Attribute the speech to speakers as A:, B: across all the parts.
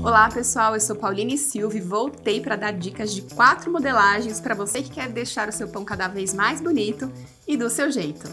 A: Olá pessoal, eu sou Pauline Silva e voltei para dar dicas de 4 modelagens para você que quer deixar o seu pão cada vez mais bonito e do seu jeito.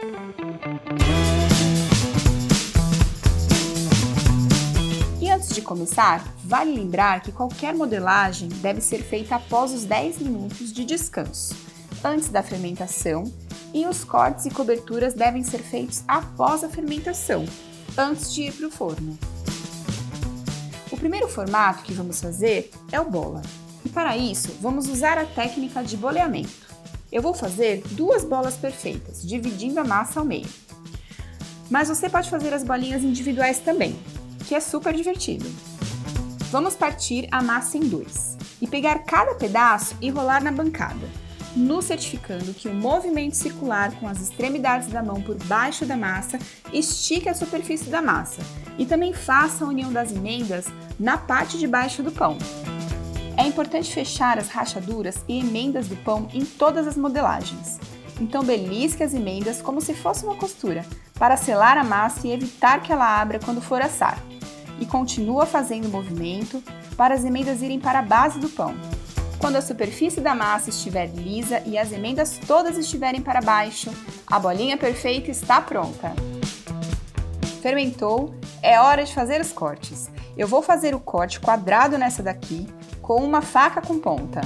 A: E antes de começar, vale lembrar que qualquer modelagem deve ser feita após os 10 minutos de descanso, antes da fermentação, e os cortes e coberturas devem ser feitos após a fermentação, antes de ir para o forno. O primeiro formato que vamos fazer é o bola. E para isso, vamos usar a técnica de boleamento. Eu vou fazer 2 bolas perfeitas, dividindo a massa ao meio. Mas você pode fazer as bolinhas individuais também, que é super divertido. Vamos partir a massa em 2 e pegar cada pedaço e rolar na bancada, nos certificando que o movimento circular com as extremidades da mão por baixo da massa estique a superfície da massa e também faça a união das emendas na parte de baixo do pão. É importante fechar as rachaduras e emendas do pão em todas as modelagens. Então belisque as emendas como se fosse uma costura, para selar a massa e evitar que ela abra quando for assar. E continua fazendo o movimento para as emendas irem para a base do pão. Quando a superfície da massa estiver lisa e as emendas todas estiverem para baixo, a bolinha perfeita está pronta. Fermentou, é hora de fazer os cortes. Eu vou fazer o corte quadrado nessa daqui, com uma faca com ponta.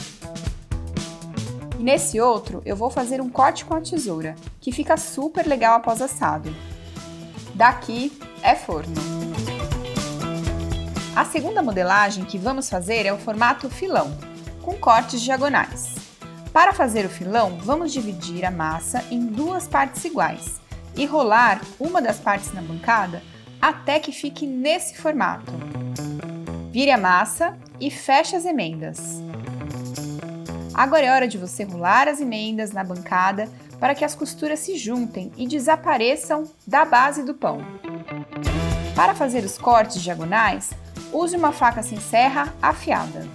A: E nesse outro, eu vou fazer um corte com a tesoura, que fica super legal após assado. Daqui é forno. A segunda modelagem que vamos fazer é o formato filão, com cortes diagonais. Para fazer o filão, vamos dividir a massa em 2 partes iguais e rolar uma das partes na bancada até que fique nesse formato. Vire a massa e feche as emendas. Agora é hora de você rolar as emendas na bancada para que as costuras se juntem e desapareçam da base do pão. Para fazer os cortes diagonais, use uma faca sem serra afiada.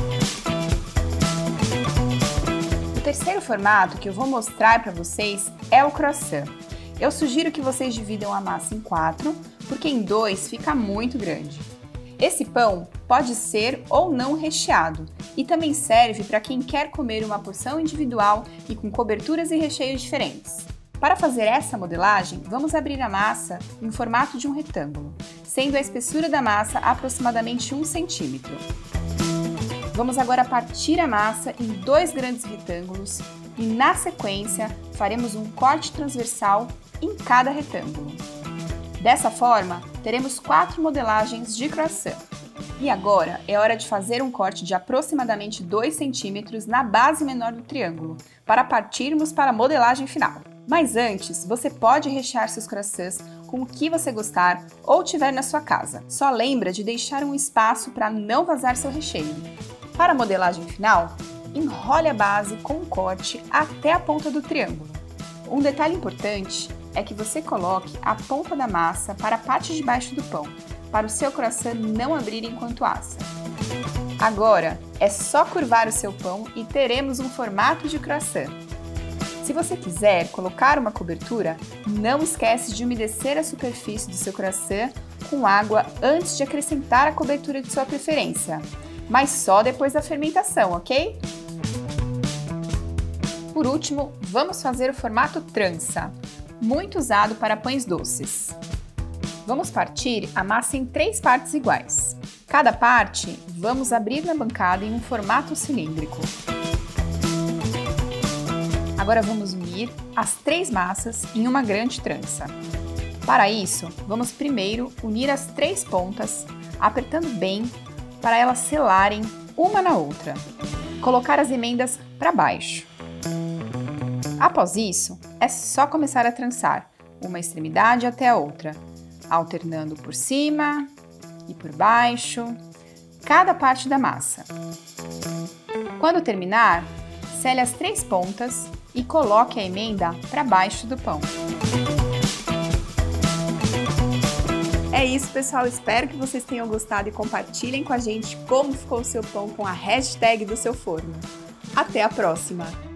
A: O terceiro formato que eu vou mostrar para vocês é o croissant. Eu sugiro que vocês dividam a massa em 4, porque em 2 fica muito grande. Esse pão pode ser ou não recheado e também serve para quem quer comer uma porção individual e com coberturas e recheios diferentes. Para fazer essa modelagem, vamos abrir a massa em formato de um retângulo, sendo a espessura da massa aproximadamente 1 centímetro. Vamos agora partir a massa em 2 grandes retângulos e, na sequência, faremos um corte transversal em cada retângulo. Dessa forma, teremos 4 modelagens de croissant. E agora é hora de fazer um corte de aproximadamente 2 centímetros na base menor do triângulo, para partirmos para a modelagem final. Mas antes, você pode rechear seus croissants com o que você gostar ou tiver na sua casa. Só lembra de deixar um espaço para não vazar seu recheio. Para a modelagem final, enrole a base com um corte até a ponta do triângulo. Um detalhe importante é que você coloque a ponta da massa para a parte de baixo do pão, para o seu croissant não abrir enquanto assa. Agora, é só curvar o seu pão e teremos um formato de croissant. Se você quiser colocar uma cobertura, não esquece de umedecer a superfície do seu croissant com água antes de acrescentar a cobertura de sua preferência, mas só depois da fermentação, ok? Por último, vamos fazer o formato trança, muito usado para pães doces. Vamos partir a massa em 3 partes iguais. Cada parte, vamos abrir na bancada em um formato cilíndrico. Agora vamos unir as 3 massas em uma grande trança. Para isso, vamos primeiro unir as 3 pontas, apertando bem para elas selarem uma na outra. Colocar as emendas para baixo. Após isso, é só começar a trançar, uma extremidade até a outra, alternando por cima e por baixo, cada parte da massa. Quando terminar, sele as 3 pontas e coloque a emenda para baixo do pão. É isso, pessoal. Espero que vocês tenham gostado e compartilhem com a gente como ficou o seu pão com a hashtag do seu forno. Até a próxima!